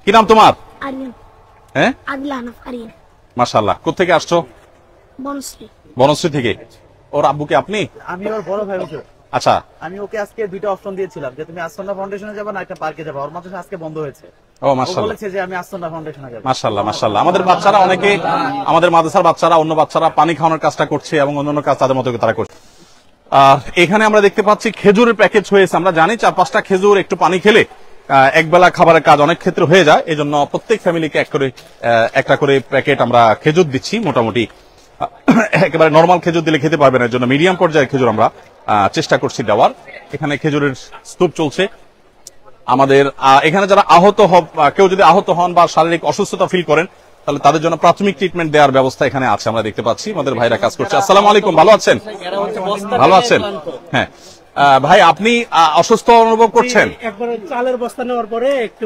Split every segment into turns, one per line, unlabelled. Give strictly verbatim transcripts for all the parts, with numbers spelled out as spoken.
কি নাম তোমার?
আরিয়ান।
হ্যাঁ,
আদলান আরিয়ান।
মাশাআল্লাহ। কোত্থেকে আসছো?
বনশ্রী।
বনশ্রী থেকে। ওর আব্বু কি আপনি?
আমি ওর বড় ভাই হচ্ছে।
আচ্ছা,
আমি ওকে আজকে দুইটা অপশন দিয়েছিলাম যে তুমি আসন্না ফাউন্ডেশনে যাবে না একটা পার্কে যাবে। ওর মাদ্রাসা আজকে বন্ধ হয়েছে।
ও
ও
মাশাআল্লাহ,
বলেছে যে আমি আসন্না ফাউন্ডেশনে যাব।
মাশাআল্লাহ মাশাআল্লাহ। আমাদের বাচ্চারা অনেকে, আমাদের মাদ্রাসার বাচ্চারা, অন্য বাচ্চারা পানি খাওয়ানোর কাজটা করছে এবং অন্যান্য কাজ তাদের মতো করে তারা করছে। আর এখানে আমরা দেখতে পাচ্ছি খেজুরের প্যাকেজ হয়েছে। আমরা জানি চার পাঁচটা খেজুর একটু পানি খেলে একবেলা খাবারের কাজ অনেক ক্ষেত্রে হয়ে যায়। এই জন্য প্রত্যেক ফ্যামিলিকে এক করে একটা করে প্যাকেট আমরা খেজুর দিচ্ছি। মোটামুটি একেবারে নর্মাল খেজুর দিলে খেতে পারবে না, এর জন্য মিডিয়াম পর্যায়ের খেজুর আমরা চেষ্টা করছি দেওয়ার। এখানে খেজুরের স্তূপ চলছে। আমাদের এখানে যারা আহত হন, কেউ যদি আহত হন বা শারীরিক অসুস্থতা ফিল করেন তাহলে তাদের জন্য প্রাথমিক ট্রিটমেন্ট দেওয়ার ব্যবস্থা এখানে আছে, আমরা দেখতে পাচ্ছি। আমাদের ভাইরা কাজ করছে। আসসালামু আলাইকুম, ভালো আছেন? ভালো আছেন? হ্যাঁ ভাই, আপনি অসুস্থ অনুভব করছেন?
একবার চালের বস্তা নেওয়ার পরে একটু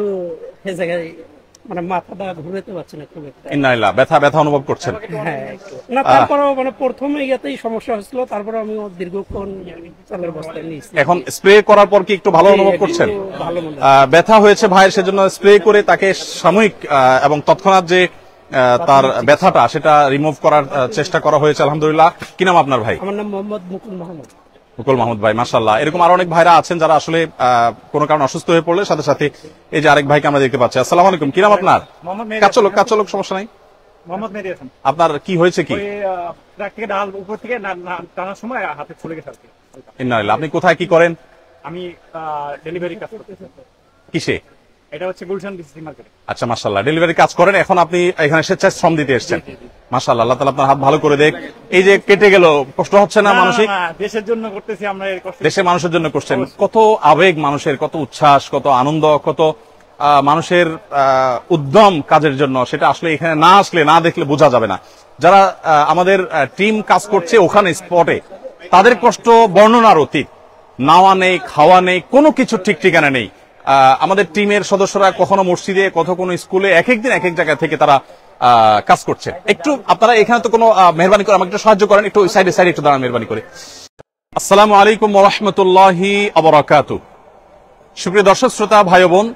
মানে মাথাটা ঘুরাতে পারছে না খুব একটা।
ইন্নালিল্লাহ, ব্যথা ব্যথা অনুভব করছেন?
হ্যাঁ না, তারপরেও মানে প্রথমে ইয়াতেই সমস্যা হচ্ছিল, তারপরে আমি দীর্ঘক্ষণ চালের বস্তা নিয়েছি।
এখন স্প্রে করার পর কি একটু ভালো অনুভব করছেন? ব্যথা হয়েছে ভাইয়ের, সেজন্য স্প্রে করে তাকে সাময়িক এবং তৎক্ষণাৎ যে তার ব্যথাটা সেটা রিমুভ করার চেষ্টা করা হয়েছে আলহামদুলিল্লাহ। কি নাম আপনার ভাই?
আমার নাম মোহাম্মদ মুকুল মাহমুদ।
মুকুল মাহমুদ ভাই, মাশাআল্লাহ। এরকম আরো অনেক ভাইরা আছেন যারা আসলে কোনো কারণে অসুস্থ হয়ে পড়লে সাথে সাথে এই যে আরেক ভাইকে আমরা দেখতে পাচ্ছি। আসসালামু আলাইকুম, কি নাম আপনার? কাচলক, কাচলক, সমস্যা নাই।
মোহাম্মদ মেহেদী হাসান।
আপনার কি হয়েছে? কি
ট্রাক থেকে ডাল উপর থেকে টানার সময় হাতে ছুলে গেছে আর কি।
ইন্নালিল্লাহ। আপনি কোথায় কি করেন?
আমি ডেলিভারি কাজ করতেছি।
কিসে?
এটা হচ্ছে গুলশান ডিসি মার্কেটে।
আচ্ছা, মাশাআল্লাহ। ডেলিভারি কাজ করেন, এখন আপনি এখানে স্বেচ্ছায় শ্রম দিতে এসেছেন। মাশাআল্লাহ, আল্লাহ তাআলা আপনার হাত ভালো করে দেখ। এই যে কেটে গেল, কষ্ট হচ্ছে না মানসিক?
দেশের জন্য করতেছি আমরা, এই কষ্ট
দেশের মানুষের জন্য করছেন। কত আবেগ মানুষের, কত উচ্ছ্বাস, কত আনন্দ, কত মানুষের উদ্যম কাজের জন্য, সেটা আসলে এখানে না আসলে না দেখলে বোঝা যাবে না। যারা আমাদের টিম কাজ করছে ওখানে স্পটে, তাদের কষ্ট বর্ণনার অতীত। নাওয়া নেই, খাওয়া নেই, কোনো কিছু ঠিক ঠিকানা নেই। আমাদের টিমের সদস্যরা কখনো মসজিদে, কত কোনো স্কুলে, এক একদিন এক এক জায়গা থেকে তারা কাজ করছে। একটু আপনারা এখানে তো কোনো মেহরবানি করে আমাকে একটু সাহায্য করেন, একটু সাইডে সাইডে একটু দাঁড়ান মেহরবানি করে। আসসালামু আলাইকুম ওয়া রাহমাতুল্লাহি ওয়া বারাকাতুহু। সুপ্রিয় দর্শক শ্রোতা ভাই বোন,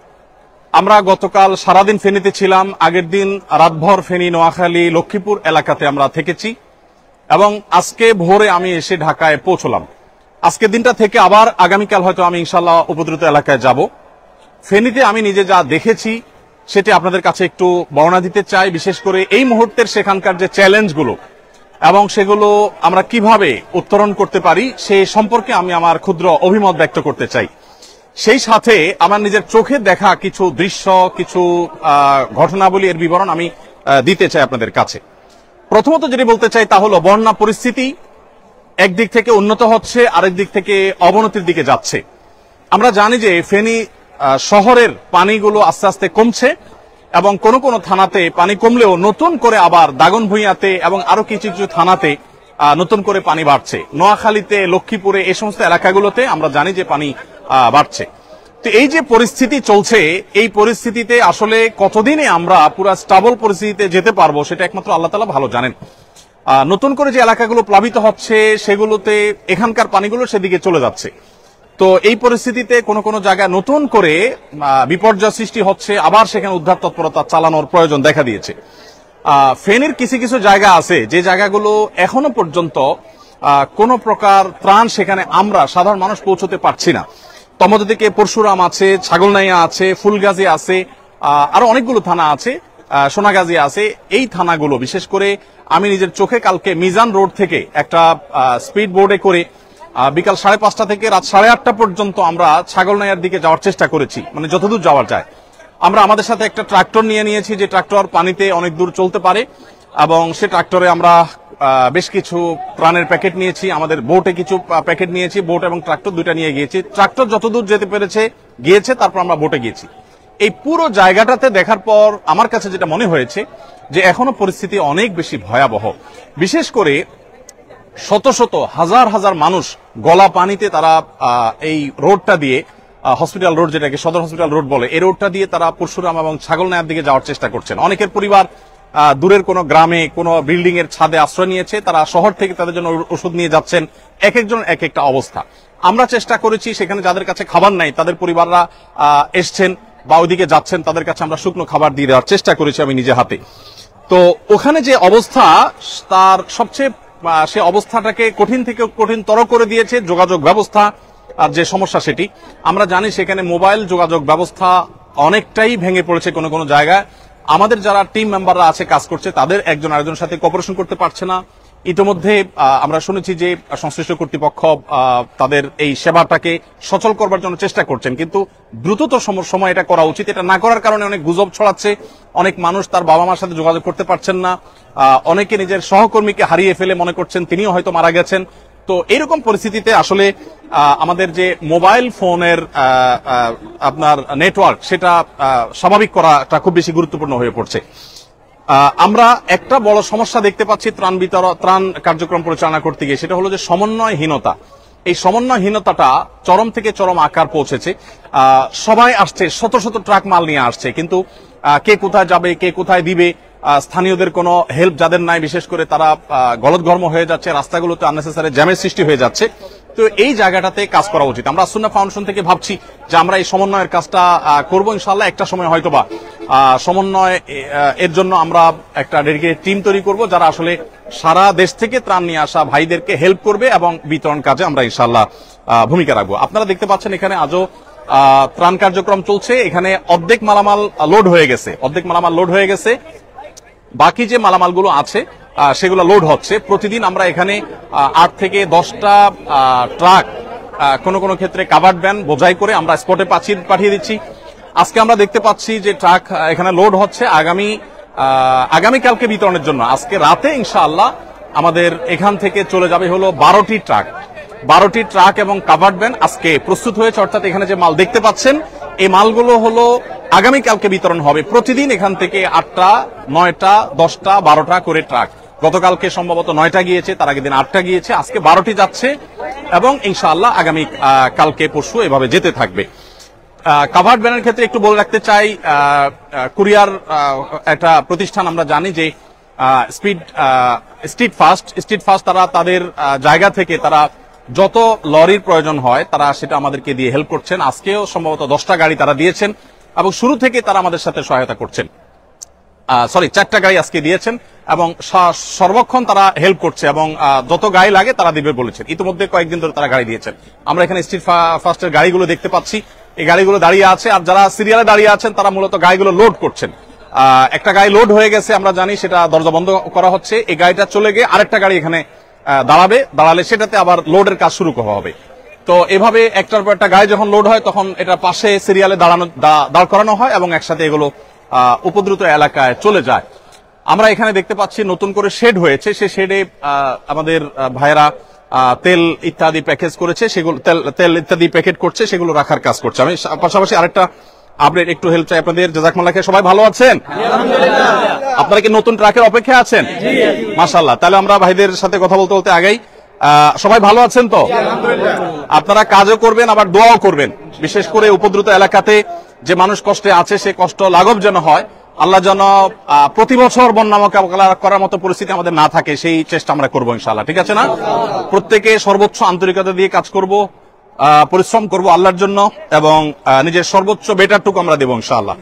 আমরা গতকাল সারাদিন ফেনীতে ছিলাম। আগের দিন রাতভর ফেনী, নোয়াখালী, লক্ষ্মীপুর এলাকাতে আমরা থেকেছি এবং আজকে ভোরে আমি এসে ঢাকায় পৌঁছলাম। আজকের দিনটা থেকে আবার আগামীকাল হয়তো আমি ইনশাআল্লাহ উপদ্রুত এলাকায় যাব। ফেনীতে আমি নিজে যা দেখেছি সেটি আপনাদের কাছে একটু বর্ণনা দিতে চাই, বিশেষ করে এই মুহূর্তের সেখানকার যে চ্যালেঞ্জগুলো এবং সেগুলো আমরা কিভাবে উত্তরণ করতে পারি সে সম্পর্কে আমি আমার ক্ষুদ্র অভিমত ব্যক্ত করতে চাই। সেই সাথে আমার নিজের চোখে দেখা কিছু দৃশ্য, কিছু ঘটনাবলী এর বিবরণ আমি দিতে চাই আপনাদের কাছে। প্রথমত যেটি বলতে চাই তা হলো, বন্যা পরিস্থিতি একদিক থেকে উন্নত হচ্ছে, আরেক দিক থেকে অবনতির দিকে যাচ্ছে। আমরা জানি যে ফেনী শহরের পানিগুলো আস্তে আস্তে কমছে এবং কোন কোন থানাতে পানি কমলেও নতুন করে আবার দাগনভূঞাতে এবং আরো কিছু কিছু থানাতে নতুন করে পানি বাড়ছে। নোয়াখালীতে, লক্ষ্মীপুরে, এই সমস্ত এলাকাগুলোতে আমরা জানি যে পানি বাড়ছে। তো এই যে পরিস্থিতি চলছে, এই পরিস্থিতিতে আসলে কতদিনে আমরা পুরা স্টাবল পরিস্থিতিতে যেতে পারবো সেটা একমাত্র আল্লাহ তাআলা ভালো জানেন। নতুন করে যে এলাকাগুলো প্লাবিত হচ্ছে সেগুলোতে এখানকার পানিগুলো সেদিকে চলে যাচ্ছে। তো এই পরিস্থিতিতে কোন কোন জায়গায় নতুন করে বিপর্যয় সৃষ্টি হচ্ছে, আবার সেখানে উদ্ধার তৎপরতা চালানোর প্রয়োজন দেখা দিয়েছে। ফেনীর কিছু কিছু জায়গা আছে যে জায়গাগুলো এখনো পর্যন্ত কোন প্রকার ত্রাণ সেখানে আমরা সাধারণ মানুষ পৌঁছতে পারছি না। তমোদিকে পরশুরাম আছে, ছাগলনাইয়া আছে, ফুলগাজী আছে, আরো অনেকগুলো থানা আছে, সোনাগাজী আছে। এই থানাগুলো বিশেষ করে আমি নিজের চোখে কালকে মিজান রোড থেকে একটা স্পিড বোর্ডে করে বিকাল সাড়ে পাঁচটা থেকে রাত সাড়ে আটটা পর্যন্ত আমরা ছাগলনাইয়ার দিকে যাওয়ার চেষ্টা করেছি, মানে যতদূর যাওয়া যায়। আমরা আমাদের সাথে একটা ট্রাক্টর নিয়ে নিয়েছি, যে ট্রাক্টর পানিতে অনেক দূর চলতে পারে, এবং সে ট্রাক্টরে আমরা বেশ কিছু ত্রাণের প্যাকেট নিয়েছি, আমাদের বোটে কিছু প্যাকেট নিয়েছি, বোট এবং ট্রাক্টর দুইটা নিয়ে গিয়েছি। ট্রাক্টর যতদূর যেতে পেরেছে গিয়েছে, তারপর আমরা বোটে গিয়েছি। এই পুরো জায়গাটাতে দেখার পর আমার কাছে যেটা মনে হয়েছে যে এখনো পরিস্থিতি অনেক বেশি ভয়াবহ। বিশেষ করে শত শত হাজার হাজার মানুষ গলা পানিতে তারা এই রোডটা দিয়ে, হসপিটাল রোড যেটাকে সদর হসপিটাল রোড বলে, এই রোডটা দিয়ে তারা পরশুরাম এবং ছাগলনাইয়ার দিকে যাওয়ার চেষ্টা করছেন। অনেকের পরিবার দূরের কোনো গ্রামে কোনো বিল্ডিং এর ছাদে আশ্রয় নিয়েছে, তারা শহর থেকে তাদের জন্য ওষুধ নিয়ে যাচ্ছেন। এক একজন এক একটা অবস্থা। আমরা চেষ্টা করেছি সেখানে যাদের কাছে খাবার নাই তাদের পরিবাররা এসছেন, বা ওইদিকে যাচ্ছেন তাদের কাছে আমরা শুকনো খাবার দিয়ে দেওয়ার চেষ্টা করেছি আমি নিজে হাতে। তো ওখানে যে অবস্থা, তার সবচেয়ে সে অবস্থাটাকে কঠিন থেকে কঠিনতর করে দিয়েছে যোগাযোগ ব্যবস্থা আর যে সমস্যা সেটি। আমরা জানি সেখানে মোবাইল যোগাযোগ ব্যবস্থা অনেকটাই ভেঙে পড়েছে কোনো কোনো জায়গায়। আমাদের যারা টিম মেম্বাররা আছে কাজ করছে তাদের একজন আরেকজনের সাথে কোঅপারেশন করতে পারছে না। ইতিমধ্যে আমরা শুনেছি যে সংশ্লিষ্ট কর্তৃপক্ষ তাদের এই সেবাটাকে সচল করবার জন্য চেষ্টা করছেন, কিন্তু দ্রুততর সময় এটা করা উচিত। এটা না করার কারণে অনেক গুজব ছড়াচ্ছে, অনেক মানুষ তার বাবা মার সাথে যোগাযোগ করতে পারছেন না, অনেকে নিজের সহকর্মীকে হারিয়ে ফেলে মনে করছেন তিনিও হয়তো মারা গেছেন। তো এইরকম পরিস্থিতিতে আসলে আমাদের যে মোবাইল ফোনের আপনার নেটওয়ার্ক সেটা স্বাভাবিক করাটা খুব বেশি গুরুত্বপূর্ণ হয়ে পড়ছে। আমরা একটা বড় সমস্যা দেখতে পাচ্ছি ত্রাণ বিতরণ ত্রাণ কার্যক্রম পরিচালনা করতে গিয়ে, সেটা হলো যে সমন্বয়হীনতা। এই সমন্বয়হীনতাটা চরম থেকে চরম আকার পৌঁছেছে। সবাই আসছে, শত শত ট্রাক মাল নিয়ে আসছে, কিন্তু কে কোথায় যাবে, কে কোথায় দিবে, স্থানীয়দের কোনো হেল্প যাদের নাই, বিশেষ করে তারা গলদঘর্ম হয়ে যাচ্ছে, রাস্তাগুলোতে আননেসেসারি জ্যামের সৃষ্টি হয়ে যাচ্ছে। তো এই জায়গাটাতে কাজ করা উচিত। আমরা সুন্নাহ ফাউন্ডেশন থেকে ভাবছি যে আমরা এই সমন্বয়ের কাজটা করব ইনশাআল্লাহ। একটা সময় হয়তোবা সমন্বয় এর জন্য আমরা একটা ডেডিকেটেড টিম তৈরি করব, যারা আসলে সারা দেশ থেকে ত্রাণ নিয়ে আসা ভাইদেরকে হেল্প করবে এবং বিতরণ কাজে আমরা ইনশাআল্লাহ ভূমিকা রাখবো। আপনারা দেখতে পাচ্ছেন এখানে আজও ত্রাণ কার্যক্রম চলছে। এখানে অর্ধেক মালামাল লোড হয়ে গেছে, অর্ধেক মালামাল লোড হয়ে গেছে, বাকি যে মালামালগুলো আছে সেগুলো লোড হচ্ছে। প্রতিদিন আমরা এখানে আট থেকে দশটা ট্রাক, কোনো কোনো ক্ষেত্রে কাভার্ড ভ্যান বোঝাই করে আমরা স্পটে পাঠিয়ে দিচ্ছি। আজকে আমরা দেখতে পাচ্ছি যে ট্রাক এখানে লোড হচ্ছে আগামী আগামীকালকে বিতরণের জন্য। আজকে রাতে ইনশাআল্লাহ আমাদের এখান থেকে চলে যাবে হলো বারোটি ট্রাক, বারোটি ট্রাক এবং কাভার্ড ভ্যান আজকে প্রস্তুত হয়েছে। অর্থাৎ এখানে যে মাল দেখতে পাচ্ছেন এই মালগুলো হলো আগামীকালকে বিতরণ হবে। প্রতিদিন এখান থেকে আটটা, নয়টা, দশটা, বারোটা করে ট্রাক। গতকালকে সম্ভবত নয়টা গিয়েছে, তার আগের দিন আটটা গিয়েছে, আজকে বারোটি যাচ্ছে এবং ইনশাআল্লাহ আগামী কালকে পরশু এভাবে যেতে থাকবে। কাভার্ড ভ্যানের ক্ষেত্রে একটু বলে রাখতে চাই, কুরিয়ার একটা প্রতিষ্ঠান আমরা জানি যে speed street fast street fast তারা তাদের জায়গা থেকে তারা যত লরির প্রয়োজন হয় তারা সেটা আমাদেরকে দিয়ে হেল্প করছেন। আজকেও সম্ভবত দশটা গাড়ি তারা দিয়েছেন এবং শুরু থেকে তারা আমাদের সাথে সহায়তা করছেন। সরি চারটা গাড়ি আজকে দিয়েছেন এবং সর্বক্ষণ তারা হেল্প করছে এবং যত গাড়ি লাগে তারা দিবে বলেছেন। ইতিমধ্যে কয়েকদিন ধরে তারা গাড়ি দিয়েছেন। আমরা এখানে স্ট্রিট ফাস্টের গাড়িগুলো দেখতে পাচ্ছি, এই গাড়িগুলো দাঁড়িয়ে আছে আর যারা সিরিয়ালে দাঁড়িয়ে আছেন তারা মূলত গাড়িগুলো লোড করছেন। একটা গাড়ি লোড হয়ে গেছে, আমরা জানি সেটা দরজা বন্ধ করা হচ্ছে। এই গাড়িটা চলে গিয়ে আরেকটা গাড়ি এখানে দাঁড়াবে, দাঁড়ালে সেটাতে আবার লোডের কাজ শুরু করা হবে। তো এভাবে একটার পর একটা গাড়ি যখন লোড হয় তখন এটা পাশে সিরিয়ালে দাঁড়ানো দাঁড় করানো হয় এবং একসাথে এগুলো উপদ্রুত এলাকায় চলে যায়। আমরা এখানে দেখতে পাচ্ছি নতুন করে শেড হয়েছে, সে শেডে আমাদের ভাইয়েরা তেল ইত্যাদি প্যাকেজ করেছে, সেগুলো তেল ইত্যাদি প্যাকেট করছে, সেগুলো রাখার কাজ করছে। আমি পাশাপাশি আরেকটা আপডেট একটু হেল্প চাই আপনাদের। জাযাকুমুল্লাহ খাইর। সবাই ভালো আছেন? আপনারা কি নতুন ট্রাকের অপেক্ষায় আছেন? মাশাআল্লাহ। তাহলে আমরা ভাইদের সাথে কথা বলতে বলতে আগেই, সবাই ভালো আছেন তো? আপনারা কাজও করবেন আবার দোয়াও করবেন, বিশেষ করে উপদ্রুত এলাকাতে যে মানুষ কষ্টে আছে সে কষ্ট লাঘব যেন হয়, আল্লাহ যেন প্রতি বছর বন্যা মোকাবেলা করার মতো পরিস্থিতি আমাদের না থাকে, সেই চেষ্টা আমরা করবো ইনশাআল্লাহ। ঠিক আছে না? প্রত্যেকে সর্বোচ্চ আন্তরিকতা দিয়ে কাজ করব, পরিশ্রম করব আল্লাহর জন্য এবং নিজের সর্বোচ্চ বেটারটুকু আমরা দেবো ইনশাআল্লাহ।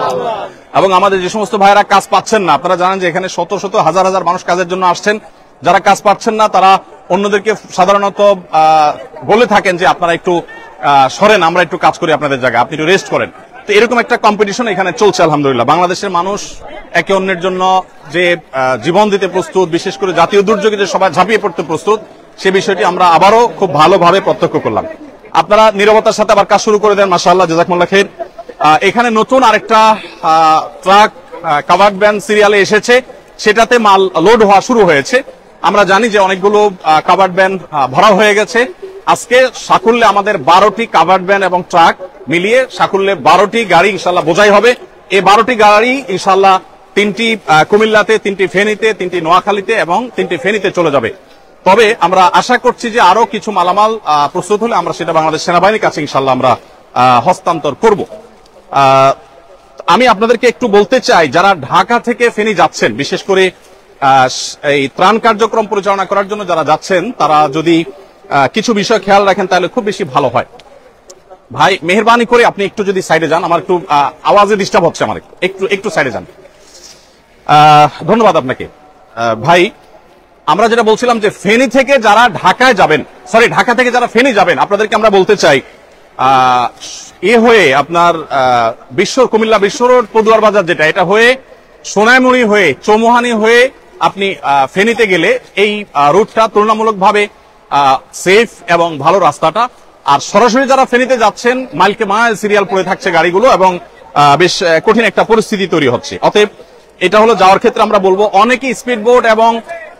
এবং আমাদের যে সমস্ত ভাইয়েরা কাজ পাচ্ছেন না, আপনারা জানেন যে এখানে শত শত হাজার হাজার মানুষ কাজের জন্য আসছেন, যারা কাজ পাচ্ছেন না তারা অন্যদেরকে সাধারণত বলে থাকেন যে আপনারা একটু সরেন, আমরা একটু কাজ করি আপনাদের জায়গায়, আপনি একটু রেস্ট করেন। তো এরকম একটা কম্পিটিশন এখানে চলছে আলহামদুলিল্লাহ। বাংলাদেশের মানুষ একে অন্যের জন্য যে জীবন দিতে প্রস্তুত, বিশেষ করে জাতীয় দুর্যোগে যে সবাই ঝাঁপিয়ে পড়তে প্রস্তুত, সে বিষয়টি আমরা আবারও খুব ভালোভাবে প্রত্যক্ষ করলাম। আপনারা নীরবতার সাথে আবার কাজ শুরু করে দেন, মাশাআল্লাহ, জাযাকুমুল্লাহ খাইর। এখানে নতুন আরেকটা ট্রাক কাভার্ড ভ্যান সিরিয়ালে এসেছে, সেটাতে মাল লোড হওয়া শুরু হয়েছে। আমরা জানি যে অনেকগুলো কাভার্ড ভ্যান ভরা হয়ে গেছে। আজকে সাকুল্যে আমাদের বারোটি কাভার্ড ভ্যান এবং ট্রাক মিলিয়ে সাকুল্যে বারোটি গাড়ি ইনশাল্লাহ বোঝাই হবে। এই বারোটি গাড়ি ইনশাল্লাহ তিনটি কুমিল্লাতে, তিনটি ফেনীতে, তিনটি নোয়াখালীতে এবং তিনটি ফেনীতে চলে যাবে। তবে আমরা আশা করছি যে আরো কিছু মালামাল প্রস্তুত হলে আমরা সেটা বাংলাদেশ সেনাবাহিনীর কাছে ইনশাল্লাহ আমরা হস্তান্তর করব। আমি আপনাদেরকে একটু বলতে চাই, যারা ঢাকা থেকে ফেনী যাচ্ছেন, বিশেষ করে এই ত্রাণ কার্যক্রম পরিচালনা করার জন্য যারা যাচ্ছেন, তারা যদি কিছু বিষয় খেয়াল রাখেন তাহলে খুব বেশি ভালো হয়। ভাই মেহেরবানি করে আপনি একটু যদি সাইডে যান, আমার একটু আহ, আওয়াজে ডিস্টার্ব হচ্ছে, আমার একটু একটু সাইডে যান। আহ, ধন্যবাদ আপনাকে। আহ, ভাই আমরা যেটা বলছিলাম যে ফেনী থেকে যারা ঢাকায় যাবেন, সরি ঢাকা থেকে যারা ফেনী যাবেন, আপনাদেরকে আমরা বলতে চাই আহ, এ হয়ে আপনার আহ, বিশ্ব কুমিল্লা বিশ্ব রোড পদুয়ার বাজার যেটা, এটা হয়ে সোনাইমুড়ি হয়ে চৌমুহানি হয়ে আপনি আহ, ফেনীতে গেলে এই আহ, রুটটা তুলনামূলকভাবে সেফ এবং ভালো রাস্তাটা। আর সরাসরি যারা ফেনীতে যাচ্ছেন মাইলকে মাইল সিরিয়াল পড়ে থাকছে গাড়িগুলো এবং আহ, বেশ আহ, কঠিন একটা পরিস্থিতি তৈরি হচ্ছে। অতএব এটা হলো যাওয়ার ক্ষেত্রে আমরা বলবো অনেকেই স্পিড বোট এবং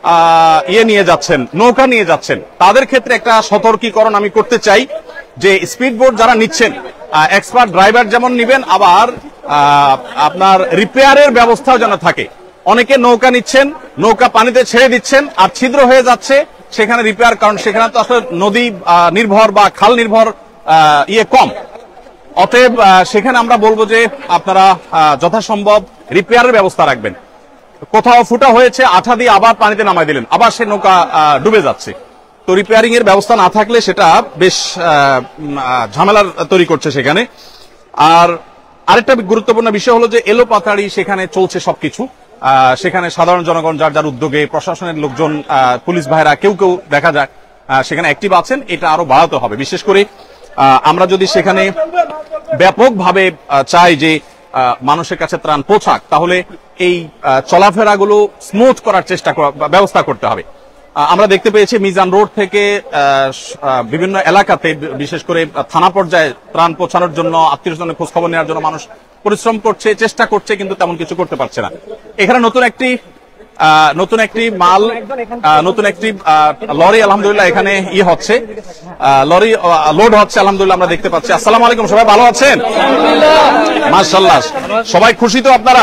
আহ, ইয়ে নিয়ে যাচ্ছেন, নৌকা নিয়ে যাচ্ছেন, তাদের ক্ষেত্রে একটা সতর্কীকরণ আমি করতে চাই যে স্পিড বোট যারা নিচ্ছেন এক্সপার্ট ড্রাইভার যেমন নিবেন, আবার আহ, আপনার রিপেয়ারের ব্যবস্থাও যেন থাকে। অনেকে নৌকা নিচ্ছেন, নৌকা পানিতে ছেড়ে দিচ্ছেন আর ছিদ্র হয়ে যাচ্ছে, সেখানে রিপেয়ার, কারণ সেখানে তো আসলে নদী আহ, নির্ভর বা খাল নির্ভর আহ, ইয়ে কম। অতএব আহ, সেখানে আমরা বলবো যে আপনারা আহ, যথাসম্ভব রিপেয়ারের ব্যবস্থা রাখবেন। কোথাও ফুটা হয়েছে, আঠা দিয়ে আবার পানিতে নামাই দিলেন, আবার সে নৌকা আহ, ডুবে যাচ্ছে। তো রিপেয়ারিং এর ব্যবস্থা না থাকলে সেটা বেশ আহ, উম, আহ, ঝামেলার তৈরি করছে সেখানে। আর আরেকটা গুরুত্বপূর্ণ বিষয় হলো যে এলো পাতাড়ি সেখানে চলছে সবকিছু। আহ, সেখানে সাধারণ জনগণ যার যার উদ্যোগে, প্রশাসনের লোকজন, আহ, পুলিশ ভাইরা কেউ কেউ দেখা যায় আহ, সেখানে অ্যাক্টিভ আছেন। এটা আরো বাড়াতে হবে। বিশেষ করে আহ, আমরা যদি সেখানে ব্যাপকভাবে আহ, চাই যে আহ, মানুষের কাছে ত্রাণ পৌঁছাক, তাহলে এই আহ, চলাফেরাগুলো স্মুথ করার চেষ্টা করা, বা ব্যবস্থা করতে হবে। আহ, আমরা দেখতে পেয়েছি মিজান রোড থেকে আহ, আহ, বিভিন্ন এলাকাতে, বিশেষ করে থানা পর্যায়ে ত্রাণ পৌঁছানোর জন্য, আত্মীয় স্বজনের খোঁজ খবর নেওয়ার জন্য মানুষ পরিশ্রম করছে, চেষ্টা করছে, কিন্তু তেমন কিছু করতে পারছে না। এখানে নতুন একটি আহ, নতুন একটি মাল, আহ, নতুন একটি আহ, লরি আলহামদুলিল্লাহ এখানে ই হচ্ছে, আহ, লরি লোড হচ্ছে আলহামদুলিল্লাহ, আমরা দেখতে পাচ্ছি। আসসালামু আলাইকুম, সবাই ভালো আছেন? মাশাআল্লাহ, সবাই খুশি তো? আপনারা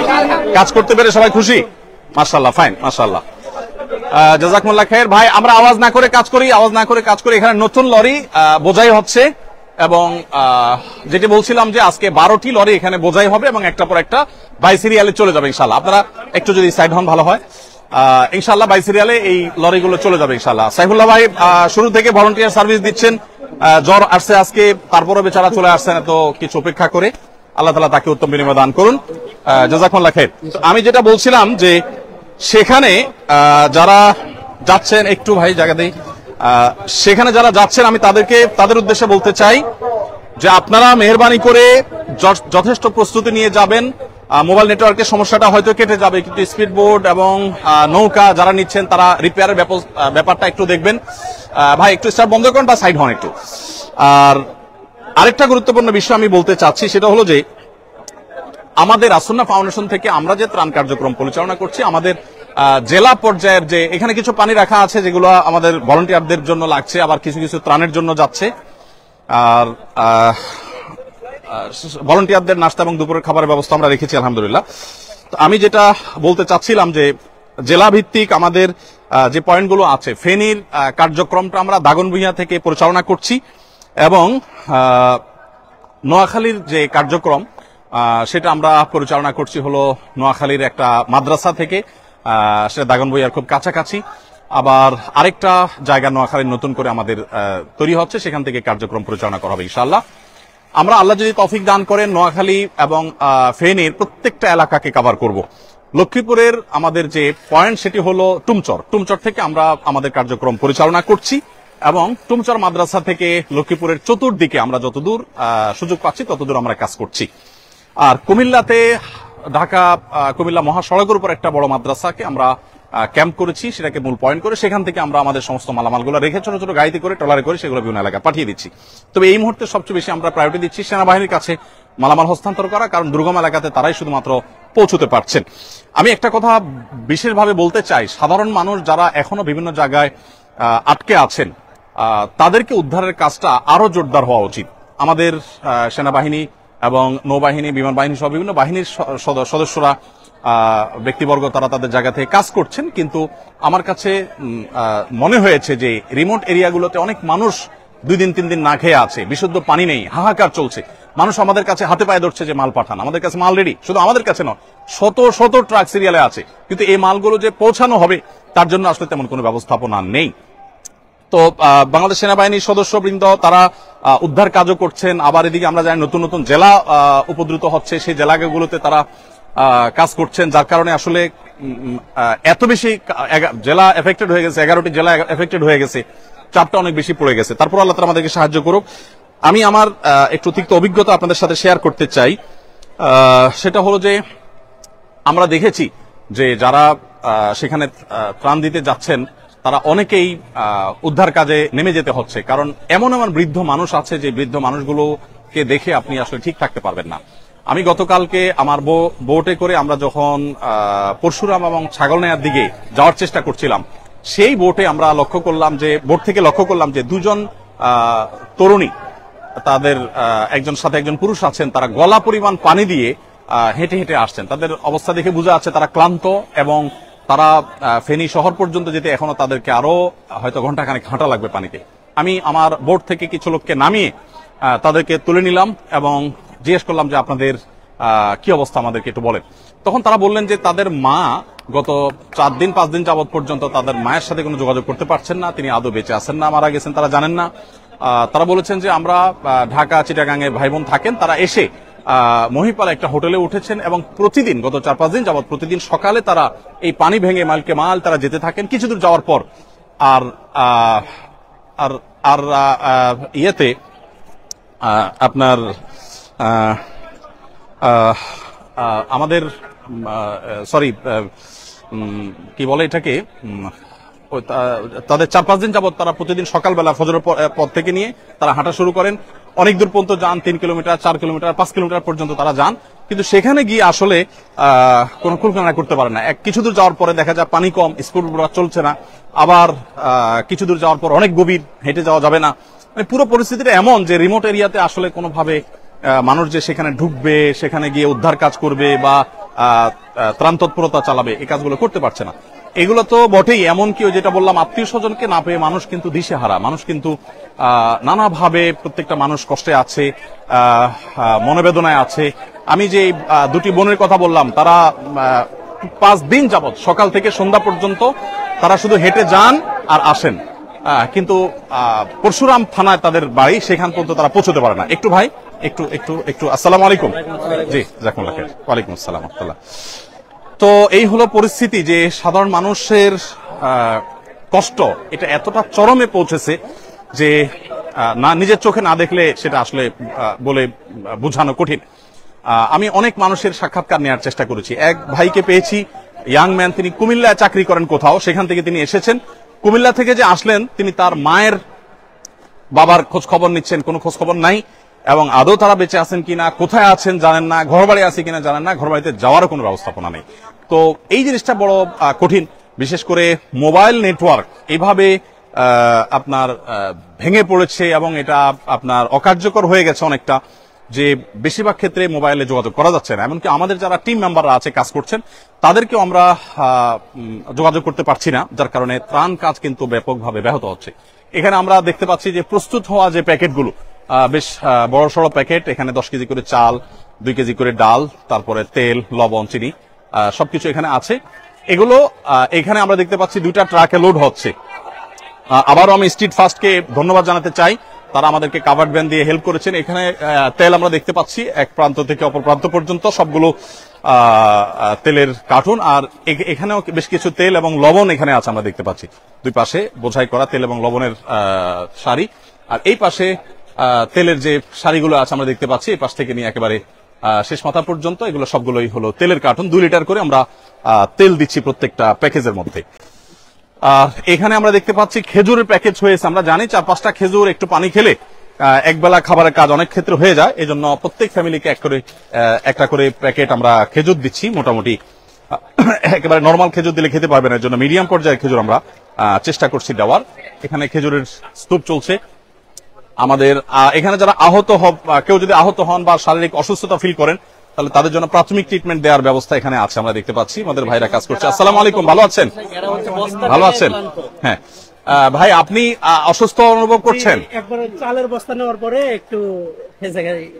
কাজ করতে পেরে সবাই খুশি? মাশাআল্লাহ, ফাইন, মাশাআল্লাহ, জাযাকুমুল্লাহ খায়ের। ভাই আমরা আওয়াজ না করে কাজ করি, আওয়াজ না করে কাজ করি। এখানে নতুন লরি আহ, বোঝাই হচ্ছে এবং আহ, যেটি বলছিলাম যে আজকে বারোটি লরি এখানে বোঝাই হবে এবং একটা পর একটা বাই সিরিয়ালে চলে যাবে ইনশাল্লাহ। আপনারা একটু যদি সাইড হন ভালো হয়। আহ, ইনশাল্লাহ বাই সিরিয়ালে এই লরিগুলো চলে যাবে ইনশাল্লাহ। সাইফুল্লাহ ভাই আহ, শুরু থেকে ভলান্টিয়ার সার্ভিস দিচ্ছেন, আহ, জ্বর আসছে আজকে, তারপরে বেচারা চলে আসছেন এত কিছু উপেক্ষা করে। আল্লাহ তাআলা তাকে উত্তম বিনিময় দান করুন, জাযাকুমুল্লাহ খায়ের। আমি যেটা বলছিলাম যে সেখানে আহ, যারা যাচ্ছেন, একটু ভাই জায়গা দেই, আহ, সেখানে যারা যাচ্ছেন আমি তাদেরকে, তাদের উদ্দেশ্যে বলতে চাই যে আপনারা মেহেরবানি করে য- যথেষ্ট প্রস্তুতি নিয়ে যাবেন। আহ, মোবাইল নেটওয়ার্কের সমস্যাটা হয়তো কেটে যাবে, কিন্তু স্পিড বোট এবং আহ, নৌকা যারা নিচ্ছেন তারা রিপেয়ারের ব্যাপ- আহ, ব্যাপারটা একটু দেখবেন। আহ, ভাই একটু স্টার্ট বন্ধ করুন বা সাইড হন একটু। আর আরেকটা গুরুত্বপূর্ণ বিষয় আমি বলতে চাচ্ছি, সেটা হলো যে আমাদের আসন্না ফাউন্ডেশন থেকে আমরা যে ত্রাণ কার্যক্রম পরিচালনা করছি, আমাদের আহ, জেলা পর্যায়ের যে এখানে কিছু পানি রাখা আছে যেগুলো আমাদের ভলান্টিয়ারদের জন্য লাগছে, আবার কিছু কিছু ত্রাণের জন্য যাচ্ছে। আর ভলান্টিয়ারদের নাস্তা এবং দুপুরের খাবারের ব্যবস্থা আমরা রেখেছি আলহামদুলিল্লাহ। তো আমি যেটা বলতে চাচ্ছিলাম যে জেলা ভিত্তিক আমাদের আহ, যে পয়েন্টগুলো আছে, ফেনীর আহ, কার্যক্রমটা আমরা দাগনভূঞা থেকে পরিচালনা করছি এবং আহ, নোয়াখালীর যে কার্যক্রম আহ, সেটা আমরা পরিচালনা করছি হলো নোয়াখালীর একটা মাদ্রাসা থেকে, আহ, সেটা দাগনভূঞার খুব কাছাকাছি। আবার আরেকটা জায়গা নোয়াখালীর নতুন করে আমাদের আহ, তৈরি হচ্ছে, সেখান থেকে কার্যক্রম পরিচালনা করা হবে ইনশাআল্লাহ। আমরা আল্লাহ যদি তৌফিক দান করেন নোয়াখালী এবং আহ, ফেনীর প্রত্যেকটা এলাকাকে কভার করব। লক্ষ্মীপুরের আমাদের যে পয়েন্ট সেটি হলো টুমচর, টুমচর থেকে আমরা আমাদের কার্যক্রম পরিচালনা করছি এবং টুমচর মাদ্রাসা থেকে লক্ষ্মীপুরের চতুর্দিকে আমরা যতদূর আহ, সুযোগ পাচ্ছি ততদূর আমরা কাজ করছি। আর কুমিল্লাতে ঢাকা আহ, কুমিল্লা মহাসড়কের উপর একটা বড় মাদ্রাসাকে আমরা ক্যাম্প করেছি, সেটাকে মূল পয়েন্ট করে সেখান থেকে আমরা আমাদের সমস্ত মালামালগুলো রেখে ছোট ছোট গাড়িতে করে ট্রলারে করে সেগুলো বিভিন্ন এলাকায় পাঠিয়ে দিচ্ছি। তবে এই মুহূর্তে সবচেয়ে বেশি আমরা প্রায়োরিটি দিচ্ছি সেনাবাহিনীর কাছে মালামাল হস্তান্তর করা, কারণ দুর্গম এলাকাতে তারাই শুধুমাত্র পৌঁছতে পারছেন। আমি একটা কথা বিশেষভাবে বলতে চাই, সাধারণ মানুষ যারা এখনো বিভিন্ন জায়গায় আহ, আটকে আছেন, আহ, তাদেরকে উদ্ধারের কাজটা আরো জোরদার হওয়া উচিত। আমাদের আহ, সেনাবাহিনী এবং নৌবাহিনী, বিমান বাহিনী সহ বিভিন্ন বাহিনীর সদ- সদস্যরা, আহ, ব্যক্তিবর্গ তারা তাদের জায়গা থেকে কাজ করছেন, কিন্তু আমার কাছে উম, আহ, মনে হয়েছে যে রিমোট এরিয়াগুলোতে অনেক মানুষ দুই দিন তিন দিন না খেয়ে আছে, বিশুদ্ধ পানি নেই, হাহাকার চলছে। মানুষ আমাদের কাছে হাতে পায়ে ধরছে যে মাল পাঠান, আমাদের কাছে মাল রেডি, শুধু আমাদের কাছে নয়, শত শত ট্রাক সিরিয়ালে আছে, কিন্তু এই মালগুলো যে পৌঁছানো হবে তার জন্য আসলে তেমন কোনো ব্যবস্থাপনা নেই। তো আহ, বাংলাদেশ সেনাবাহিনীর সদস্যবৃন্দ তারা আহ, উদ্ধার কাজও করছেন। আবার এদিকে আমরা জানি নতুন নতুন জেলা আহ, উপদ্রুত হচ্ছে, সেই জেলাগুলোতে তারা আহ, কাজ করছেন, যার কারণে আসলে উম, আহ, এত বেশি এগা- জেলা এফেক্টেড হয়ে গেছে, এগারোটি জেলা এফেক্টেড হয়ে গেছে, চাপটা অনেক বেশি পড়ে গেছে। তারপর আল্লাহ তাআলা আমাদেরকে সাহায্য করুক। আমি আমার আহ, একটু তিক্ত অভিজ্ঞতা আপনাদের সাথে শেয়ার করতে চাই। আহ, সেটা হলো যে আমরা দেখেছি যে যারা আহ, সেখানে আহ, ত্রাণ দিতে যাচ্ছেন তারা অনেকেই আহ, উদ্ধার কাজে নেমে যেতে হচ্ছে, কারণ এমন এমন বৃদ্ধ মানুষ আছে যে বৃদ্ধ মানুষগুলোকে দেখে আপনি আসলে ঠিক থাকতে পারবেন না। আমি গতকালকে আমার বো- বোটে করে আমরা যখন আহ, পরশুরাম এবং ছাগলনাইয়ার দিকে যাওয়ার চেষ্টা করছিলাম, সেই বোটে আমরা লক্ষ্য করলাম যে বোট থেকে লক্ষ্য করলাম যে দুজন আহ, তরুণী, তাদের আহ, একজন সাথে একজন পুরুষ আছেন, তারা গলা পরিমাণ পানি দিয়ে আহ, হেঁটে হেঁটে আসছেন। তাদের অবস্থা দেখে বোঝা যাচ্ছে তারা ক্লান্ত, এবং তারা আহ, ফেনী শহর পর্যন্ত যেতে এখনো তাদেরকে আরো হয়তো ঘন্টাখানেক হাঁটা লাগবে পানিতে। আমি আমার বোট থেকে কিছু লোককে নামিয়ে আহ, তাদেরকে তুলে নিলাম এবং জিজ্ঞেস করলাম যে আপনাদের আহ, কি অবস্থা, আমাদেরকে একটু বলেন। তখন তারা বললেন যে তাদের মা গত চার দিন পাঁচ দিন যাবত পর্যন্ত তাদের মায়ের সাথে কোনো যোগাযোগ করতে পারছেন না, তিনি আদৌ বেঁচে আছেন না মারা গেছেন তারা জানেন না। আহ, তারা বলেছেন যে আমরা আহ, ঢাকা চিটাগাঙে ভাই বোন থাকেন, তারা এসে আহ, মহিপাল একটা হোটেলে উঠেছেন এবং প্রতিদিন গত চার পাঁচ দিন যাবত প্রতিদিন সকালে তারা এই পানি ভেঙে মাইলকে মাল তারা যেতে থাকেন। কিছু দূর যাওয়ার পর আর আহ, আর আর আহ, আহ, ইয়েতে আহ, আপনার আহ, আহ, আহ, আমাদের সরি কি বলে এটাকে উম, ওই তা- তাদের চার পাঁচ দিন যাবত তারা প্রতিদিন সকালবেলা ফজরের পর আহ, পর থেকে নিয়ে তারা হাঁটা শুরু করেন। অনেক দূর পর্যন্ত যান, তিন কিলোমিটার চার কিলোমিটার পাঁচ কিলোমিটার পর্যন্ত তারা যান, কিন্তু সেখানে গিয়ে আসলে আহ, কোনো কুলকানা করতে পারে না। এক কিছু দূর যাওয়ার পরে দেখা যায় পানি কম, স্কুল চলছে না, আবার আহ, কিছু দূর যাওয়ার পর অনেক গভীর, হেঁটে যাওয়া যাবে না। মানে পুরো পরিস্থিতিটা এমন যে রিমোট এরিয়াতে আসলে কোনোভাবে আহ, মানুষ যে সেখানে ঢুকবে, সেখানে গিয়ে উদ্ধার কাজ করবে বা আহ, আহ, ত্রাণ তৎপরতা চালাবে, এই কাজগুলো করতে পারছে না। এগুলো তো বটেই, এমনকি ওই যেটা বললাম আত্মীয় স্বজনকে না পেয়ে মানুষ কিন্তু দিশেহারা, মানুষ কিন্তু আহ, নানাভাবে প্রত্যেকটা মানুষ কষ্টে আছে, আহ, আহ, মনোবেদনায় আছে। আমি যে আহ, দুটি বোনের কথা বললাম, তারা আহ, পাঁচ দিন যাবত সকাল থেকে সন্ধ্যা পর্যন্ত তারা শুধু হেঁটে যান আর আসেন, আহ, কিন্তু আহ, পরশুরাম থানায় তাদের বাড়ি, সেখান পর্যন্ত তারা পৌঁছতে পারে না। একটু ভাই একটু একটু একটু আসসালামু আলাইকুম। জি জাকুল্লাহ খাইর। ওয়ালাইকুম আসসালাম ওয়া রাহমাতুল্লাহ। তো এই হলো পরিস্থিতি যে সাধারণ মানুষের আহ, কষ্ট এটা এতটা চরমে পৌঁছেছে যে আহ, না নিজের চোখে না দেখলে সেটা আসলে আহ, বলে আহ, বোঝানো কঠিন। আহ, আমি অনেক মানুষের সাক্ষাৎকার নেওয়ার চেষ্টা করেছি। এক ভাইকে পেয়েছি, ইয়াং ম্যান, তিনি কুমিল্লায় চাকরি করেন কোথাও, সেখান থেকে তিনি এসেছেন। কুমিল্লা থেকে যে আসলেন তিনি তার মায়ের বাবার খোঁজ খবর নিচ্ছেন, কোনো খোঁজ খবর নাই, এবং আদৌ তারা বেঁচে আছেন কিনা, কোথায় আছেন জানেন না, ঘর বাড়ি আছে কিনা জানেন না, ঘর বাড়িতে যাওয়ারও কোনো ব্যবস্থাপনা নেই। তো এই জিনিসটা বড় আহ, কঠিন, বিশেষ করে মোবাইল নেটওয়ার্ক এইভাবে আহ, আপনার আহ, ভেঙে পড়েছে এবং এটা আপনার অকার্যকর হয়ে গেছে অনেকটা, যে বেশিরভাগ ক্ষেত্রে মোবাইলে যোগাযোগ করা যাচ্ছে না। এমনকি আমাদের যারা টিম মেম্বাররা আছে কাজ করছেন তাদেরকেও আমরা আহ, উম, যোগাযোগ করতে পারছি না, যার কারণে ত্রাণ কাজ কিন্তু ব্যাপকভাবে ব্যাহত হচ্ছে। এখানে আমরা দেখতে পাচ্ছি যে প্রস্তুত হওয়া যে প্যাকেটগুলো, আহ, বেশ আহ, বড় সড়ো প্যাকেট, এখানে দশ কেজি করে চাল, দুই কেজি করে ডাল, তারপরে তেল, লবণ, চিনি, আহ, সবকিছু এখানে আছে। এগুলো আহ, এখানে আমরা দেখতে পাচ্ছি দুইটা ট্রাকে লোড হচ্ছে। আহ, আবারও আমি স্ট্রিট ফাস্টকে ধন্যবাদ জানাতে চাই, তারা আমাদেরকে কাভার্ড ভ্যান দিয়ে হেল্প করেছেন। এখানে আহ, তেল আমরা দেখতে পাচ্ছি এক প্রান্ত থেকে অপর প্রান্ত পর্যন্ত সবগুলো আহ, আহ, তেলের কার্টুন, আর এ- এখানেও বেশ কিছু তেল এবং লবণ এখানে আছে আমরা দেখতে পাচ্ছি। দুই পাশে বোঝাই করা তেল এবং লবণের আহ, সারি, আর এই পাশে আহ, তেলের যে সারিগুলো আছে আমরা দেখতে পাচ্ছি, এই পাশ থেকে নিয়ে একেবারে আহ, শেষ মাথা পর্যন্ত এগুলো সবগুলোই হলো তেলের কার্টুন। দুই লিটার করে আমরা আহ, তেল দিচ্ছি প্রত্যেকটা প্যাকেজের মধ্যে। আর এখানে আমরা দেখতে পাচ্ছি খেজুরের প্যাকেজ হয়েছে। আমরা জানি চার পাঁচটা খেজুর একটু পানি খেলে আহ, একবেলা খাবারের কাজ অনেক ক্ষেত্রে হয়ে যায়, এই জন্য প্রত্যেক ফ্যামিলিকে এক করে আহ, একটা করে প্যাকেট আমরা খেজুর দিচ্ছি। মোটামুটি আহ, একেবারে নর্মাল খেজুর দিলে খেতে পারবে না, এর জন্য মিডিয়াম পর্যায়ের খেজুর আমরা আহ, চেষ্টা করছি দেওয়ার। এখানে খেজুরের স্তূপ চলছে। আমাদের আহ, এখানে যারা আহত হন, আহ, কেউ যদি আহত হন বা শারীরিক অসুস্থতা ফিল করেন তাহলে তাদের জন্য প্রাথমিক ট্রিটমেন্ট দেওয়ার ব্যবস্থা এখানে আছে, আমরা দেখতে পাচ্ছি। আমাদের ভাইরা কাজ করছে। আসসালামু আলাইকুম, ভালো আছেন? ভালো আছেন? হ্যাঁ আহ, ভাই আপনি আহ, অসুস্থ অনুভব করছেন?
একবার চালের বস্তা নেওয়ার পরে একটু হেসে গেছে।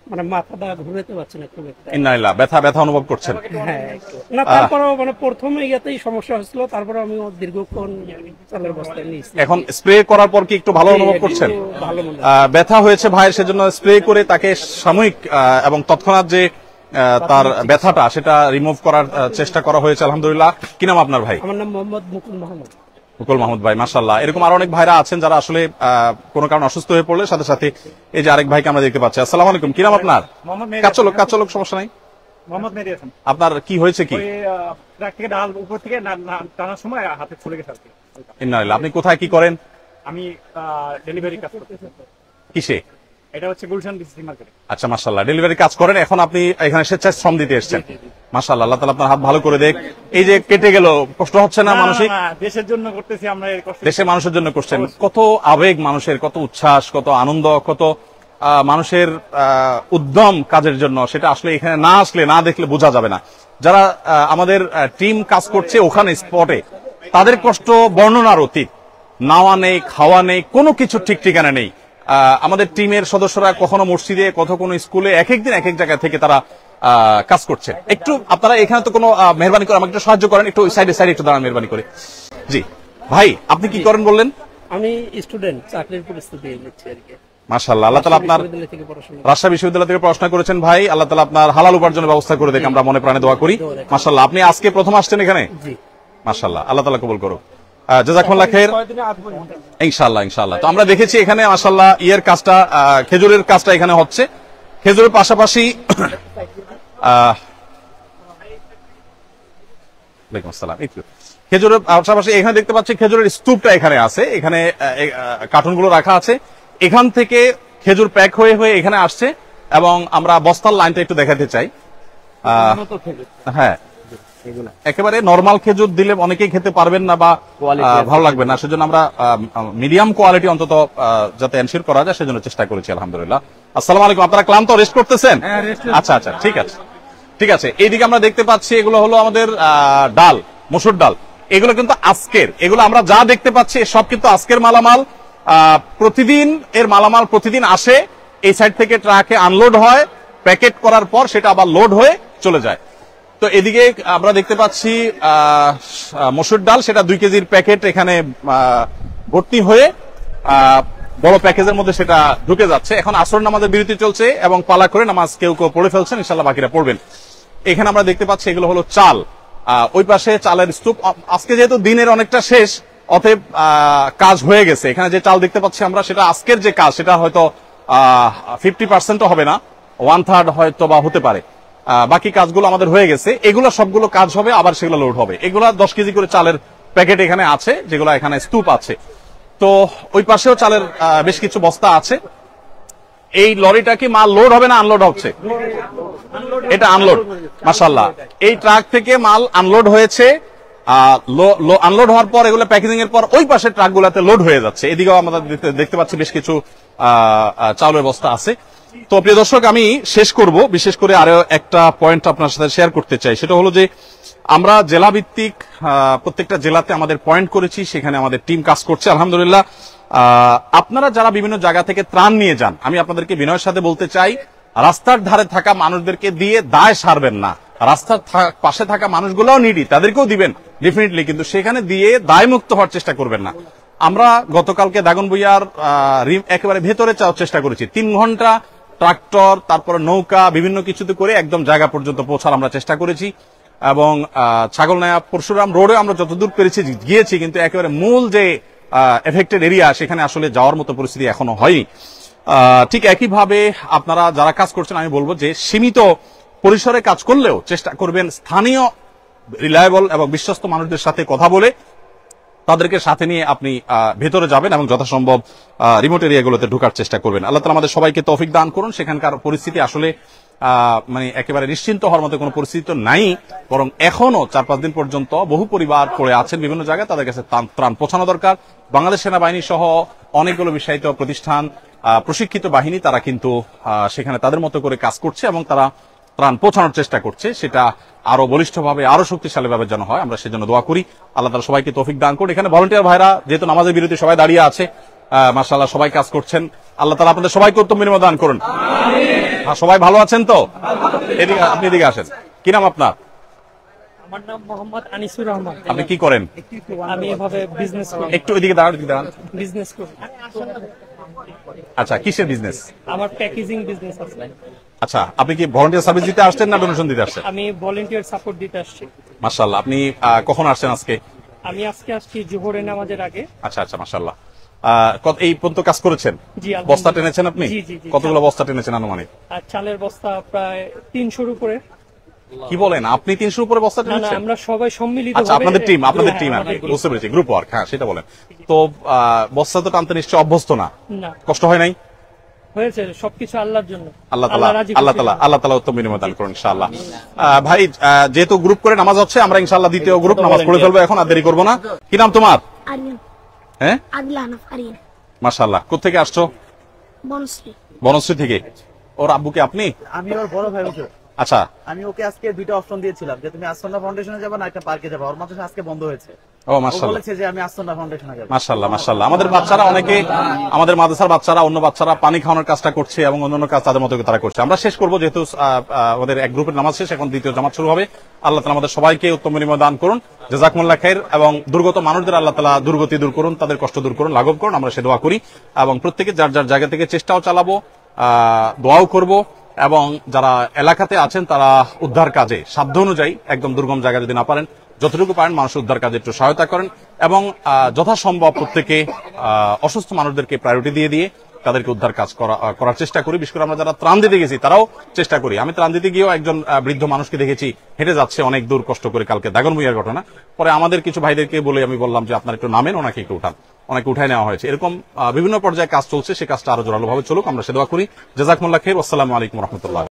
মানে মাথাটা ঘুরাতে পারছি না খুব একটা।
ইন্নালিল্লাহ, ব্যথা ব্যথা অনুভব করছেন?
হ্যাঁ একটু। না তারপরেও মানে প্রথমে ইয়াতেই সমস্যা হয়েছিল, তারপরে আমি দীর্ঘক্ষণ চালের বস্তায় নিয়েছি।
এখন স্প্রে করার পর কি একটু ভালো অনুভব করছেন?
ভালো মনে
আহ, ব্যথা হয়েছে ভাইয়ের, সেজন্য স্প্রে করে তাকে সাময়িক আহ, এবং তৎক্ষণাৎ যে আহ, তার ব্যথাটা সেটা রিমুভ করার আহ, চেষ্টা করা হয়েছে আলহামদুলিল্লাহ। কি নাম আপনার ভাই?
আমার নাম মোহাম্মদ মুকুল মাহমুদ।
মুকুল মাহমুদ ভাই, মাশাআল্লাহ। এরকম আরো অনেক ভাইরা আছেন যারা আসলে আহ, কোনো কারণে অসুস্থ হয়ে পড়লে সাথে সাথে এই যে আরেক ভাইকে আমরা দেখতে পাচ্ছি। আসসালামু আলাইকুম, কি নাম আপনার?
মোহাম্মদ মেহেদি
কাচলক কাচলক সমস্যা নাই।
মোহাম্মদ মেহেদি হাসান।
আপনার কি হয়েছে কি?
ওই আহ, ট্রাক থেকে ডাল উপর থেকে না- না- টানার সময় হাতে ছুলে গেছে আর কি।
ইন্নালিল্লাহ। আপনি কোথায় কি করেন?
আমি ডেলিভারি কাজ করতেছি।
কিসে?
এটা হচ্ছে গুলশান ডিসিসি মার্কেটে।
আচ্ছা, মাশাআল্লাহ। ডেলিভারি কাজ করেন, এখন আপনি এখানে স্বেচ্ছায় শ্রম দিতে এসেছেন। মাশাআল্লাহ, আল্লাহ তাআলা আপনার হাত ভালো করে দেখ। এই যে কেটে গেল, কষ্ট হচ্ছে না মানসিক?
না, না, দেশের জন্য করতেছি আমরা এই কষ্ট।
দেশের মানুষের জন্য করছেন। কত আবেগ মানুষের, কত উচ্ছ্বাস, কত আনন্দ, কত আহ, মানুষের আহ, উদ্যম কাজের জন্য, সেটা আসলে এখানে না আসলে না দেখলে বোঝা যাবে না। যারা আহ, আমাদের টিম কাজ করছে ওখানে স্পটে, তাদের কষ্ট বর্ণনার অতীত। নাওয়া নেই, খাওয়া নেই, কোনো কিছু ঠিক ঠিকানা নেই। আহ, আমাদের টিমের সদস্যরা কখনো মসজিদে, কখনো কোনো স্কুলে, এক একদিন এক এক জায়গা থেকে তারা আহ, কাজ করছে। একটু আপনারা এখানে তো কোনো আহ, মেহরবানি করে আমাকে একটু সাহায্য করেন, একটু সাইডে সাইডে একটু দাঁড়ান মেহরবানি করে। জি ভাই, আপনি কি করেন বললেন?
আমি স্টুডেন্ট, চাকরির প্রস্তুতি নিচ্ছি আর কি।
মাশাআল্লাহ, আল্লাহ তাআলা আপনার
বিশ্ববিদ্যালয় থেকে পড়াশোনা।
রাজশাহী বিশ্ববিদ্যালয় থেকে পড়াশোনা করেছেন ভাই, আল্লাহ তাআলা আপনার হালাল উপার্জনের ব্যবস্থা করে দেখে আমরা মনে প্রাণে দোয়া করি। মাশাআল্লাহ, আপনি আজকে প্রথম আসছেন এখানে?
জি।
মাশাআল্লাহ, আল্লাহ তাআলা কবুল করুক। আহ, জাযাকুমুল্লাহ খাইর। ইনশাআল্লাহ ইনশাআল্লাহ। তো আমরা দেখেছি এখানে মাশাআল্লাহ ইয়ের কাজটা, আহ, খেজুরের কাজটা এখানে হচ্ছে। খেজুরের পাশাপাশি আহ, ওয়ালাইকুম আসসালাম। একটু খেজুরের পাশাপাশি এখানে দেখতে পাচ্ছি খেজুরের স্তূপটা এখানে আছে, এখানে কার্টুনগুলো রাখা আছে। এখান থেকে খেজুর প্যাক হয়ে হয়ে এখানে আসছে, এবং আমরা বস্তার লাইনটা একটু দেখাতে চাই। আহ, হ্যাঁ, একেবারে নরমাল খেজুর দিলে অনেকেই খেতে পারবেন না বা আহ, ভালো লাগবে না, সেজন্য আমরা মিডিয়াম কোয়ালিটি অন্তত আহ, যাতে এনশিওর করা যায় সেজন্য চেষ্টা করেছি আলহামদুলিল্লাহ। আসসালামু আলাইকুম, আপনারা ক্লান্ত, রেস্ট করতেছেন? আচ্ছা আচ্ছা, ঠিক আছে ঠিক আছে। এইদিকে আমরা দেখতে পাচ্ছি এগুলো হলো আমাদের আহ, ডাল, মসুর ডাল। এগুলো কিন্তু আজকের, এগুলো আমরা যা দেখতে পাচ্ছি সব কিন্তু আজকের মালামাল। আহ, প্রতিদিন এর মালামাল প্রতিদিন আসে, এই সাইড থেকে ট্রাকে আনলোড হয়, প্যাকেট করার পর সেটা আবার লোড হয়ে চলে যায়। তো এদিকে আমরা দেখতে পাচ্ছি আহ, মসুর ডাল, সেটা দুই কেজির প্যাকেট এখানে আহ, ভর্তি হয়ে আহ, বড় প্যাকেজের মধ্যে সেটা ঢুকে যাচ্ছে। এখন আসর নামাজের বিরতি চলছে এবং পালা করে নামাজ কেউ কেউ পড়ে ফেলছেন, ইনশাল্লাহ বাকিরা পড়বেন। এখানে আমরা দেখতে পাচ্ছি এগুলো হলো চাল, আহ, ওই পাশে চালের স্তূপ। আজকে যেহেতু দিনের অনেকটা শেষ, অতএব আহ, কাজ হয়ে গেছে। এখানে যে চাল দেখতে পাচ্ছি আমরা, সেটা আজকের যে কাজ সেটা হয়তো ফিফটি পার্সেন্টও হবে না, ওয়ান থার্ড হয়তো বা হতে পারে। আহ, বাকি কাজগুলো আমাদের হয়ে গেছে, এগুলো সবগুলো কাজ হবে, আবার সেগুলো লোড হবে। এগুলো দশ কেজি করে চালের প্যাকেট এখানে আছে, যেগুলো এখানে স্তূপ আছে। তো ওই পাশেও চালের আহ, বেশ কিছু বস্তা আছে। এই লরিটা কি মাল লোড হবে না আনলোড হচ্ছে? এটা আনলোড। মাশাআল্লাহ, এই ট্রাক থেকে মাল আনলোড হয়েছে। আনলোড হওয়ার পর এগুলো প্যাকেজিং এর পর ওই পাশের ট্রাক গুলাতে লোড হয়ে যাচ্ছে। এদিকেও আমরা দেখতে- দেখতে পাচ্ছি বেশ কিছু আহ, আহ, চাউলের বস্তা আছে। তো প্রিয় দর্শক, আমি শেষ করব, বিশেষ করে আরো একটা পয়েন্ট আপনার সাথে শেয়ার করতে চাই। সেটা হলো যে আমরা জেলা ভিত্তিক আহ, প্রত্যেকটা জেলাতে আমাদের পয়েন্ট করেছি, সেখানে আমাদের টিম কাজ করছে আলহামদুলিল্লাহ। আহ, আপনারা যারা বিভিন্ন জায়গা থেকে ত্রাণ নিয়ে যান, আমি আপনাদেরকে বিনয়ের সাথে বলতে চাই, রাস্তার ধারে থাকা মানুষদেরকে দিয়ে দায় সারবেন না। রাস্তার থা- পাশে থাকা মানুষগুলোও নিডি, তাদেরকেও দিবেন ডেফিনেটলি, কিন্তু সেখানে দিয়ে দায়মুক্ত হওয়ার চেষ্টা করবেন না। আমরা গতকালকে দাগনভূঞার আহ, রিম একেবারে ভেতরে যাওয়ার চেষ্টা করেছি, তিন ঘন্টা ট্রাক্টর, তারপরে নৌকা, বিভিন্ন কিছুতে করে একদম জায়গা পর্যন্ত পৌঁছার আমরা চেষ্টা করেছি। এবং আহ, ছাগলনায়া পরশুরাম রোডে আমরা যতদূর পেরেছি গিয়েছি, কিন্তু একেবারে মূল যে এফেক্টেড এরিয়া সেখানে আসলে যাওয়ার মতো পরিস্থিতি এখনো হয়নি। আহ, ঠিক একইভাবে আপনারা যারা কাজ করছেন, আমি বলবো যে সীমিত পরিসরে কাজ করলেও চেষ্টা করবেন স্থানীয় রিলায়েবল এবং বিশ্বস্ত মানুষদের সাথে কথা বলে তাদেরকে সাথে নিয়ে আপনি আহ, ভেতরে যাবেন এবং যথাসম্ভব রিমোট এরিয়াগুলোতে ঢোকার চেষ্টা করবেন। আল্লাহ তাআলা আমাদের সবাইকে তৌফিক দান করুন। সেখানকার পরিস্থিতি আসলে আহ, মানে একেবারে নিশ্চিন্ত হওয়ার মতো কোনো পরিস্থিতি তো নাই, বরং এখনো চার পাঁচ দিন পর্যন্ত বহু পরিবার পড়ে আছেন বিভিন্ন জায়গায়, তাদের কাছে ত্রাণ- ত্রাণ পৌঁছানো দরকার। বাংলাদেশ সেনাবাহিনী সহ অনেকগুলো বিষয়িত প্রতিষ্ঠান, আহ, প্রশিক্ষিত বাহিনী, তারা কিন্তু আহ, সেখানে তাদের মতো করে কাজ করছে এবং তারা ত্রাণ পৌঁছানোর চেষ্টা করছে। সেটা আরো বলিষ্ঠভাবে, আরো শক্তিশালীভাবে যেন হয়, আমরা সেজন্য দোয়া করি। আল্লাহ তাআলা সবাইকে তৌফিক দান করুন। এখানে ভলান্টিয়ার ভাইরা যেহেতু নামাজের বিরতি সবাই দাঁড়িয়ে আছে, মাশাআল্লাহ সবাই কাজ করছেন। আল্লাহ তাআলা আপনাদের সবাইকে উত্তম বিনিময় দান করুন। হ্যাঁ, সবাই ভালো আছেন তো? এদিকে আপনি এদিকে আসেন। কি নাম আপনার?
আমার নাম মোহাম্মদ আনিসুর রহমান।
আপনি কি করেন?
আমি এভাবে বিজনেস করি
একটু এদিকে দাঁড়ান, এদিকে দাঁড়ান।
বিজনেস করি
আচ্ছা, কিসের বিজনেস?
আমার প্যাকেজিং বিজনেস আছে।
আচ্ছা, আপনি কি ভলান্টিয়ার সার্ভিস দিতে আসছেন না ডোনেশন দিতে আসছেন?
আমি ভলান্টিয়ার সাপোর্ট দিতে আসছি।
মাশাআল্লাহ। আপনি আহ, কখন আসছেন আজকে?
আমি আজকে আসছি জোহরের নামাজের আগে।
আচ্ছা আচ্ছা, মাশাআল্লাহ। আহ, কত- এই পর্যন্ত কাজ করেছেন?
জি, আলহামদুলিল্লাহ।
বস্তা টেনেছেন আপনি?
জি, জি, জি।
কতগুলো বস্তা টেনেছেন আনুমানিক?
আর চালের বস্তা প্রায় তিনশোর উপরে।
কি বলেন, আপনি তিনশোর উপরে বস্তা
না না,
টেনেছেন?
আমরা সবাই সম্মিলিত
আচ্ছা, আপনাদের টিম, আপনাদের টিম,
আমাদের team।
বুঝতে পেরেছি, গ্রুপ ওয়ার্ক, হ্যাঁ সেটা বলেন। তো আহ, বস্তা তো টানতে নিশ্চয়ই অভ্যস্ত না,
না,
কষ্ট হয় নাই?
হয়েছে সবকিছু আল্লাহর জন্য।
আল্লাহ তাআলা
রাজি
আল্লাহ
খুশি
তাআলা
হন।
আল্লাহ তাআলা উত্তম বিনিময় দান করুন ইনশাআল্লাহ। আহ, ভাই, আহ, যেহেতু গ্রুপ করে নামাজ হচ্ছে, আমরা ইনশাআল্লাহ দ্বিতীয় গ্রুপ নামাজ পড়ে ফেলবো এখন, আর দেরি করবো না। কি নাম তোমার?
আরিয়ান
হ্যাঁ,
আদলান অফ আরিয়ান
মাশাআল্লাহ। কোত্থেকে আসছো?
বনশ্রী।
বনশ্রী থেকে। ওর আব্বুকে আপনি?
আমি ওর বড় ভাই হুজুর।
আচ্ছা,
আমি ওকে আজকে দুইটা অপশন দিয়েছিলাম যে তুমি আসন্না ফাউন্ডেশনে যাবে না একটা পার্কে যাবে। ওর মাদ্রাসা আজকে বন্ধ হয়েছে।
ও
ও
মাশাআল্লাহ,
বলেছে যে আমি আসন্না ফাউন্ডেশনে যাবো।
মাশাআল্লাহ মাশাআল্লাহ। আমাদের বাচ্চারা অনেকে, আমাদের মাদ্রাসার বাচ্চারা, অন্য বাচ্চারা পানি খাওয়ানোর কাজটা করছে এবং অন্যান্য কাজ তাদের মতো করে তারা করছে। আমরা শেষ করবো, যেহেতু আহ, আহ, আমাদের এক গ্রুপের নামাজ শেষ, এখন দ্বিতীয় জামাত শুরু হবে। আল্লাহ তাআলা আমাদের সবাইকে উত্তম বিনিময় দান করুন, জাযাকুমুল্লাহ খাইর। এবং দুর্গত মানুষদের আল্লাহ তাআলা দুর্গতি দূর করুন, তাদের কষ্ট দূর করুন, লাঘব করুন, আমরা সে দোয়া করি। এবং প্রত্যেকে যার যার জায়গা থেকে চেষ্টাও চালাবো, আহ, দোয়াও করব। এবং যারা এলাকাতে আছেন তারা উদ্ধার কাজে সাধ্য অনুযায়ী, একদম দুর্গম জায়গা যদি না পারেন, যতটুকু পারেন মানুষের উদ্ধার কাজে একটু সহায়তা করেন। এবং আহ, যথাসম্ভব প্রত্যেকে আহ, অসুস্থ মানুষদেরকে প্রায়োরিটি দিয়ে দিয়ে তাদেরকে উদ্ধার কাজ করা আহ, করার চেষ্টা করি। বিশেষ করে আমরা যারা ত্রাণ দিতে গেছি তারাও চেষ্টা করি। আমি ত্রাণ দিতে গিয়েও একজন আহ, বৃদ্ধ মানুষকে দেখেছি, হেঁটে যাচ্ছে অনেক দূর কষ্ট করে, কালকে দাগনভূঞার ঘটনা। পরে আমাদের কিছু ভাইদেরকে বলে আমি বললাম যে আপনারা একটু নামেন, ওনাকে একটু উঠান। অনেকে উঠায় নেওয়া হয়েছে। এরকম আহ, বিভিন্ন পর্যায়ে কাজ চলছে, সে কাজটা আরো জোরালো ভাবে চলুক, আমরা সে দোয়া করি। জাযাকুমুল্লাহ খাইর। আসসালামু আলাইকুম রহমতুল্লাহ।